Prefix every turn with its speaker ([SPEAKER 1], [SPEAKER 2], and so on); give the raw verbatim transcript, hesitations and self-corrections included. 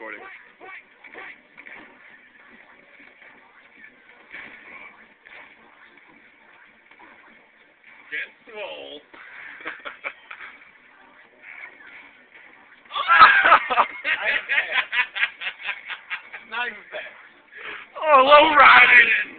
[SPEAKER 1] recording.
[SPEAKER 2] Get swole.
[SPEAKER 3] Not even fair.
[SPEAKER 1] Oh, low riding.